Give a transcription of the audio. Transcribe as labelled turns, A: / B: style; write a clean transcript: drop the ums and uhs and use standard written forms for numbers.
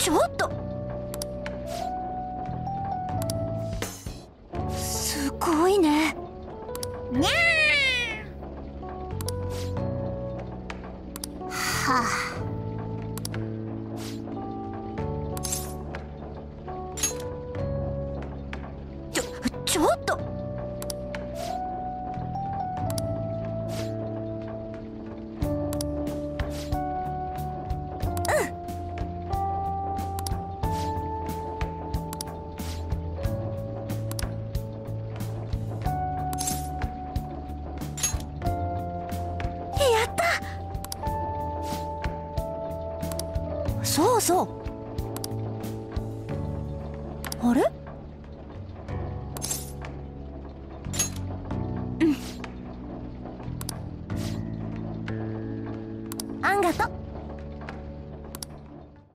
A: ちょっと、すごいね。
B: にゃーはあ。
A: ちょっと、やった。そうそう。あれ？